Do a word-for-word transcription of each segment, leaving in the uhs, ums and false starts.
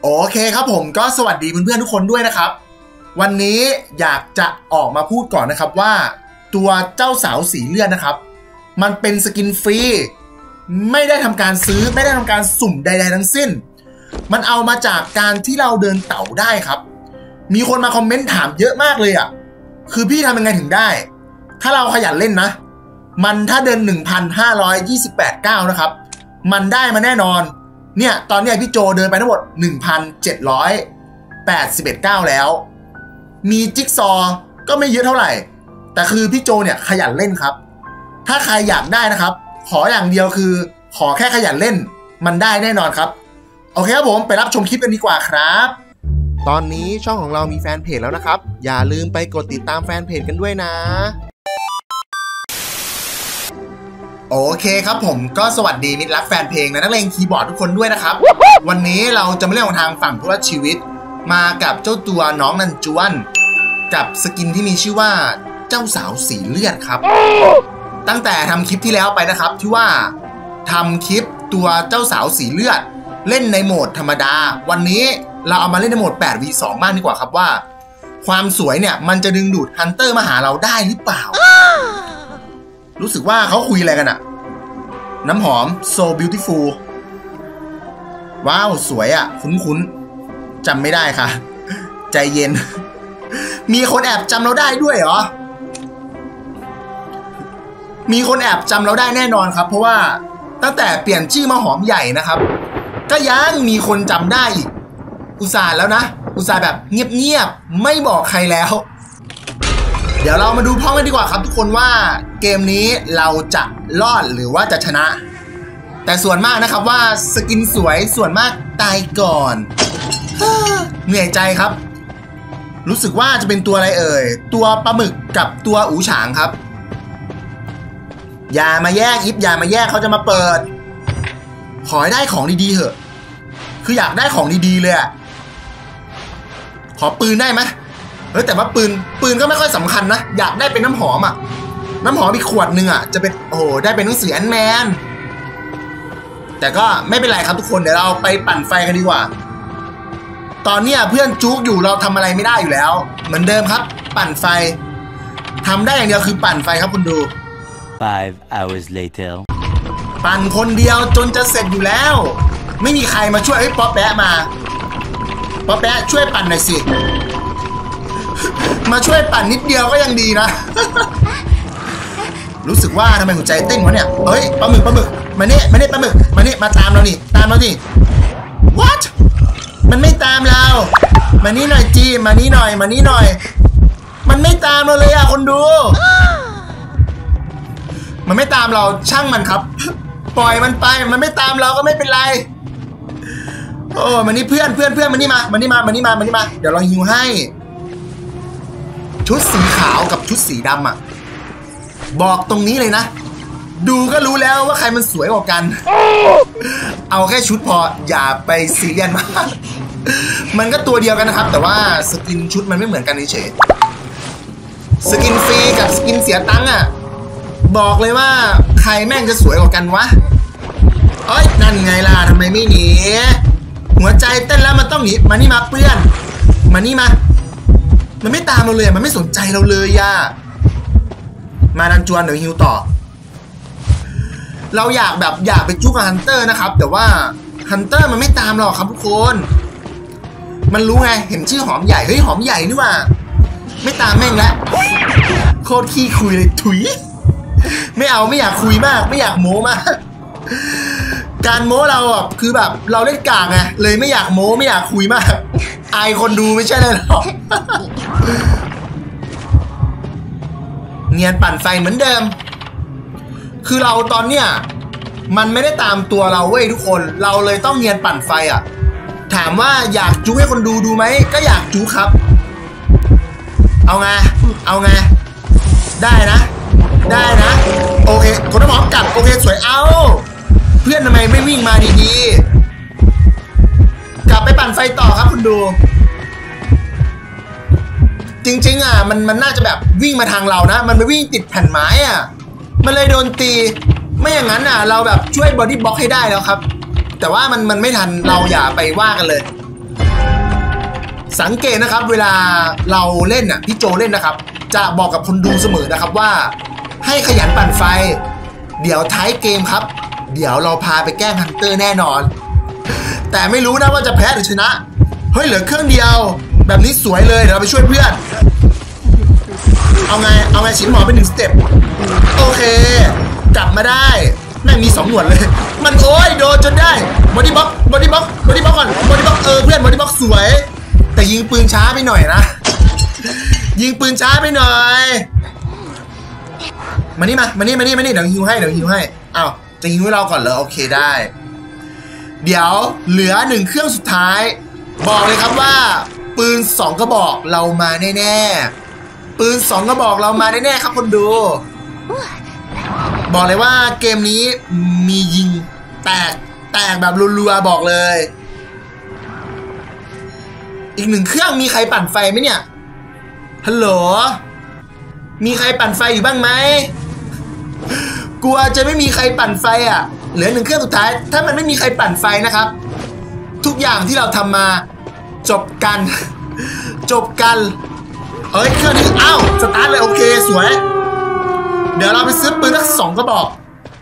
โอเคครับผมก็สวัสดีเพื่อนๆทุกคนด้วยนะครับวันนี้อยากจะออกมาพูดก่อนนะครับว่าตัวเจ้าสาวสีเลือดนะครับมันเป็นสกินฟรีไม่ได้ทำการซื้อไม่ได้ทำการสุ่มใดๆทั้งสิ้นมันเอามาจากการที่เราเดินเต่าได้ครับมีคนมาคอมเมนต์ถามเยอะมากเลยอ่ะคือพี่ทำยังไงถึงได้ถ้าเราขยันเล่นนะมันถ้าเดิน หนึ่งพันห้าร้อยยี่สิบแปด ก้าวนะครับมันได้มาแน่นอนเนี่ยตอนนี้พี่โจเดินไปทั้งหมด หนึ่งพันเจ็ดร้อยแปดสิบเอ็ด ก้าวแล้วมีจิ๊กซอก็ไม่เยอะเท่าไหร่แต่คือพี่โจเนี่ยขยันเล่นครับถ้าใครอยากได้นะครับขออย่างเดียวคือขอแค่ขยันเล่นมันได้แน่นอนครับโอเคครับผมไปรับชมคลิปกันดีกว่าครับตอนนี้ช่องของเรามีแฟนเพจแล้วนะครับอย่าลืมไปกดติดตามแฟนเพจกันด้วยนะโอเคครับผมก็สวัสดีมิตรรักแฟนเพลงและนักเลงคีย์บอร์ดทุกคนด้วยนะครับวันนี้เราจะมาเล่นของทางฝั่งธุรชีวิตมากับเจ้าตัวน้องนันจวนกับสกินที่มีชื่อว่าเจ้าสาวสีเลือดครับตั้งแต่ทำคลิปที่แล้วไปนะครับที่ว่าทำคลิปตัวเจ้าสาวสีเลือดเล่นในโหมดธรรมดาวันนี้เราเอามาเล่นในโหมด แปด วี สอง บ้างดีกว่าครับว่าความสวยเนี่ยมันจะดึงดูดฮันเตอร์มาหาเราได้หรือเปล่ารู้สึกว่าเขาคุยอะไรกันอะน้ำหอม so beautiful ว้าวสวยอะคุ้นๆจำไม่ได้ค่ะใจเย็นมีคนแอบจำเราได้ด้วยเหรอมีคนแอบจำเราได้แน่นอนครับเพราะว่าตั้งแต่เปลี่ยนชื่อมาหอมใหญ่นะครับก็ยังมีคนจำได้อีกอุตส่าห์แล้วนะอุตส่าห์แบบเงียบๆไม่บอกใครแล้วเดี๋ยวเรามาดูพร้อมกันดีกว่าครับทุกคนว่าเกมนี้เราจะรอดหรือว่าจะชนะแต่ส่วนมากนะครับว่าสกินสวยส่วนมากตายก่อนเหนื่อยใจครับรู้สึกว่าจะเป็นตัวอะไรเอ่ยตัวปลาหมึกกับตัวอู๋ฉางครับอย่ามาแยกอิฟอย่ามาแยกเขาจะมาเปิดขอให้ได้ของดีๆเถอะคืออยากได้ของดีๆเลยอะขอปืนได้ไหมเฮ้ยแต่ว่าปืนปืนก็ไม่ค่อยสำคัญนะอยากได้เป็นน้ำหอมอ่ะน้ำหอมอีกขวดหนึ่งอ่ะจะเป็นโอ้โหได้เป็นหนังสือแอนด์แมนแต่ก็ไม่เป็นไรครับทุกคนเดี๋ยวเราไปปั่นไฟกันดีกว่าตอนนี้เพื่อนจุกอยู่เราทำอะไรไม่ได้อยู่แล้วเหมือนเดิมครับปั่นไฟทำได้อย่างเดียวคือปั่นไฟครับคุณดู five hours later ปั่นคนเดียวจนจะเสร็จอยู่แล้วไม่มีใครมาช่วยเฮ้ยป๊อปแปะมาป๊อปแปะช่วยปั่นหน่อยสิมาช่วยปั่นนิดเดียวก็ยังดีนะ รู้สึกว่าทำไมหัวใจเต้นวะเนี่ยเฮ้ยปลาหมึกปลาหมึกมาเนี่ยมาเนี่ยปลาหมึกมาเนี่ยมาตามเรานี่ตามเราดิ what มันไม่ตามเรามานี่หน่อยจีมานี่หน่อยมานี่หน่อยมันไม่ตามเราเลยอะคนดู มันไม่ตามเราช่างมันครับปล่อยมันไปมันไม่ตามเราก็ไม่เป็นไรโอ้มานี่เพื่อนเพื่อนเพื่อนมานี่มามานี่มามานี่มามานี่มาเดี๋ยวเราฮิวให้ชุดสีขาวกับชุดสีดำอ่ะบอกตรงนี้เลยนะดูก็รู้แล้วว่าใครมันสวยกว่ากันเอาแค่ชุดพออย่าไปซีเรียสมากมันก็ตัวเดียวกันนะครับแต่ว่าสกินชุดมันไม่เหมือนกันเฉยสกินฟรีกับสกินเสียตังค์อ่ะบอกเลยว่าใครแม่งจะสวยกว่ากันวะเอ้ยนั่นไงล่ะทำไมไม่หนีหัวใจเต้นแล้วมันต้องหนีมานี่มาเพื่อนมานี่มามันไม่ตามเราเลยมันไม่สนใจเราเลยย่ามาดันจวนเดี๋ยวฮิวต่อเราอยากแบบอยากไปจุกกับฮันเตอร์นะครับแต่ว่าฮันเตอร์มันไม่ตามเราครับทุกคนมันรู้ไงเห็นชื่อหอมใหญ่เฮ้ยหอมใหญ่นี่ว่าไม่ตามแม่งแล้วโคตรขี้คุยเลยถุยไม่เอาไม่อยากคุยมากไม่อยากโม้มากการโม้เราอ่ะคือแบบเราเล่นกากไงเลยไม่อยากโม้ไม่อยากคุยมากอายคนดูไม่ใช่เลยหรอกเนียนปั่นไฟเหมือนเดิมคือเราตอนเนี้ยมันไม่ได้ตามตัวเราเว้ยทุกคนเราเลยต้องเนียนปั่นไฟอ่ะถามว่าอยากจู๊ให้คนดูดูไหมก็อยากจู๊ครับเอาไงเอาไงได้นะได้นะโอเคคนน้ำหอมกลับโอเคสวยเอาเพื่อนทำไมไม่วิ่งมาดีๆกลับไปปั่นไฟต่อครับคุณดูจริงๆอ่ะมันมันน่าจะแบบวิ่งมาทางเรานะมันไปวิ่งติดแผ่นไม้อ่ะมันเลยโดนตีไม่อย่างนั้นอ่ะเราแบบช่วยบอดี้บล็อกให้ได้แล้วครับแต่ว่ามันมันไม่ทันเราอย่าไปว่ากันเลยสังเกตนะครับเวลาเราเล่นน่ะพี่โจเล่นนะครับจะบอกกับคนดูเสมอนะครับว่าให้ขยันปั่นไฟเดี๋ยวท้ายเกมครับเดี๋ยวเราพาไปแกล้งฮันเตอร์แน่นอนแต่ไม่รู้นะว่าจะแพ้หรือชนะเฮ้ยเหลือเครื่องเดียวแบบนี้สวยเลยเดี๋ยวเราไปช่วยเพื่อนเอาไงเอาไงฉินหมอเป็นหนึ่งสเต็ปโอเคกลับมาได้แม่งมีสองหนวดเลยมันโอ้ยโดนจนได้บอดี้บล็อกบอดี้บล็อกบอดี้บล็อกก่อนบอดี้บล็อกเออเพื่อนบอดี้บล็อกสวยแต่ยิงปืนช้าไปหน่อยนะยิงปืนช้าไปหน่อยมานี่มามานี่มานี่มานี่เดี๋ยวฮิวให้เดี๋ยวฮิวให้อ้าวจะฮิวให้เราก่อนเหรอโอเคได้เดี๋ยวเหลือหนึ่งเครื่องสุดท้ายบอกเลยครับว่าปืนสองกระบอกเรามาแน่ๆปืนสองกระบอกเรามาแน่ๆครับคนดูบอกเลยว่าเกมนี้มียิงแตกแตกแบบรัวๆบอกเลยอีกหนึ่งเครื่องมีใครปั่นไฟไหมเนี่ยฮัลโหลมีใครปั่นไฟอยู่บ้างไหมกลัวจะไม่มีใครปั่นไฟอ่ะเหลือหนึ่งเครื่องสุดท้ายถ้ามันไม่มีใครปั่นไฟนะครับทุกอย่างที่เราทำมาจบกันจบกันเอ้ยเครื่องนี้อ้าวสตาร์ทเลยโอเคสวยเดี๋ยวเราไปซื้อปืนสักสองกระบอก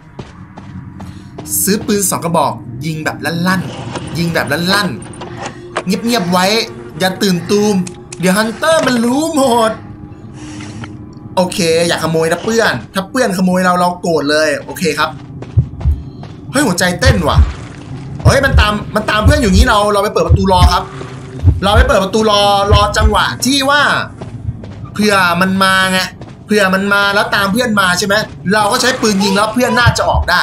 ซื้อปืนสองกระบอกยิงแบบลั่นๆยิงแบบลั่นๆเงียบๆไว้อย่าตื่นตูมเดี๋ยวฮันเตอร์มันรู้หมดโอเคอย่าขโมยนะเพื่อนถ้าเพื่อนขโมยเราเราโกรธเลยโอเคครับเฮ้ยหัวใจเต้นว่ะเฮ้ยมันตามมันตามเพื่อนอยู่งี้เราเราไปเปิดประตูรอครับเราไปเปิดประตูรอรอจังหวะที่ว่าเผื่อมันมาไงเผื่อมันมาแล้วตามเพื่อนมาใช่ไหมเราก็ใช้ปืนยิงแล้วเพื่อนน่าจะออกได้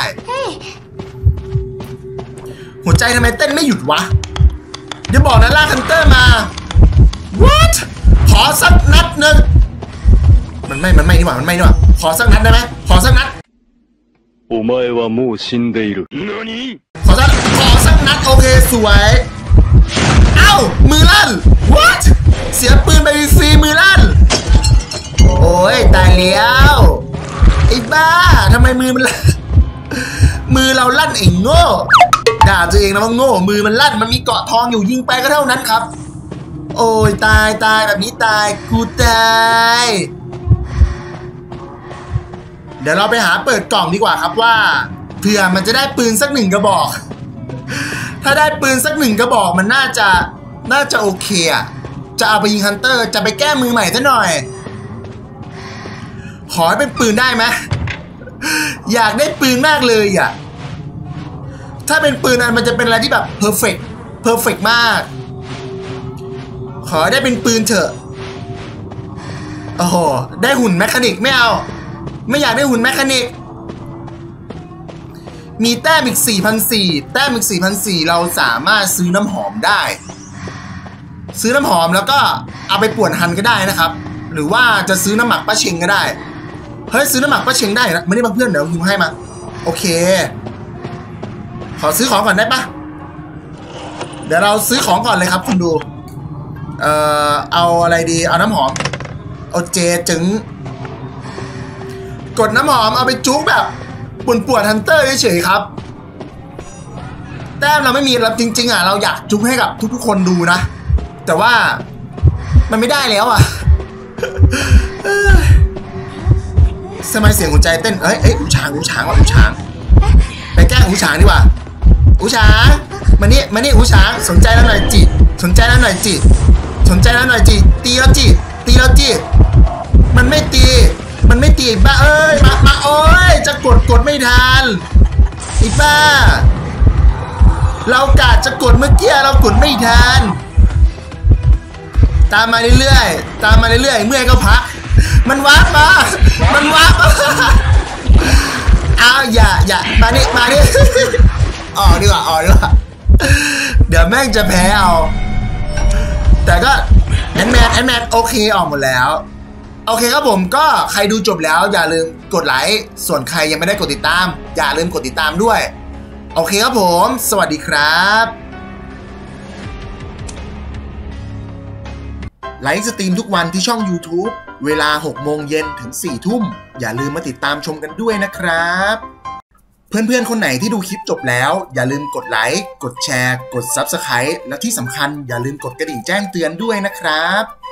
หัวใจทำไมเต้นไม่หยุดวะเดี๋ยวบอกนะล่าฮันเตอร์มา what ขอสักนัดหนึ่งมันไม่มันไม่นี่หว่ามันไม่นี่หว่าขอสักนัดได้ไหมขอสักนัดお前はもう死んでいる何ขอสักขอสักนัดโอเคสวยเอ้ามือลั่น what เสียปืนไปฟรีมือลั่นโอ้ยตายแล้วไอ้บ้าทำไมมือมันลั่นมือเราลั่นไอ้โง่ด่าตัวเองนะว่าโง่มือมันลั่นมันมีเกาะทองอยู่ยิงไปก็เท่านั้นครับโอ้ยตายตายแบบนี้ตายกูตายเดี๋ยวเราไปหาเปิดกล่องดีกว่าครับว่าเผื่อมันจะได้ปืนสักหนึ่งกระบอกถ้าได้ปืนสักหนึ่งกระบอกมันน่าจะน่าจะโอเคอะจะเอาไปยิงฮันเตอร์จะไปแก้มือใหม่ซะหน่อยขอให้เป็นปืนได้ไหมอยากได้ปืนมากเลยอ่ะถ้าเป็นปืนนั้นมันจะเป็นอะไรที่แบบเพอร์เฟกต์เพอร์เฟกต์มากขอได้เป็นปืนเถอะโอ้โหได้หุ่นแมคานิกไม่เอาไม่อยากได้หุ่นแมคานิกมีแต้มอีก สี่พันสี่ร้อย แต้มอีก สี่พันสี่ร้อย เราสามารถซื้อน้ำหอมได้ซื้อน้ำหอมแล้วก็เอาไปป่วนฮันก็ได้นะครับหรือว่าจะซื้อน้ำหมักป้าเชงก็ได้เฮ้ยซื้อน้ำหมักป้าเชงได้นะไม่ได้มาเพื่อนเดี๋ยวฮิวให้มาโอเคขอซื้อของก่อนได้ปะเดี๋ยวเราซื้อของก่อนเลยครับคุณดูเอ่อเอาอะไรดีเอาน้ำหอมเอาเจจึงกดน้ำหอมเอาไปจุ๊บแบบป่วนป่วนฮันเตอร์เฉยๆครับแต้มเราไม่มีเราจริงๆอ่ะเราอยากจุ๊บให้กับทุกๆคนดูนะแต่ว่ามันไม่ได้แล้วอ่ะทำไมเสียงหัวใจเต้นเอ้ยเอ้ยอูช้างอูช้างว่ะอูช้างไปแกล้งอูช้างดีกว่าอูช้างมานี่มานี่อูช้างสนใจแล้วหน่อยจีสนใจแล้วหน่อยจีสนใจแล้วหน่อยจีตีแล้วจีตีแล้วจีมันไม่ตีมันไม่ตีบ้าเอ้ยมามาโอ้ยจะกดกดไม่ทันอีบ้าเรากะจะกดเมื่อกี้เรากดไม่ทันตามมาเรื่อยๆตามมาเรื่อยๆเมื่อยก็พักมันวาร์ปมามันวาร์ปอ้าวอย่าอย่ามานี่มานี่ออกดีกว่าออกดีกว่าเดี๋ยวแม่งจะแพ้เอาแต่ก็แอนแมนแอนแมนโอเคออกหมดแล้วโอเคครับผมก็ใครดูจบแล้วอย่าลืมกดไลค์ส่วนใครยังไม่ได้กดติดตามอย่าลืมกดติดตามด้วยโอเคครับผมสวัสดีครับไลฟ์สตรีมทุกวันที่ช่อง YouTube เวลาหกโมงเย็นถึงสี่ทุ่มอย่าลืมมาติดตามชมกันด้วยนะครับเพื่อนๆคนไหนที่ดูคลิปจบแล้วอย่าลืมกดไลค์กดแชร์กด ซับสไครบ์ และที่สำคัญอย่าลืมกดกระดิ่งแจ้งเตือนด้วยนะครับ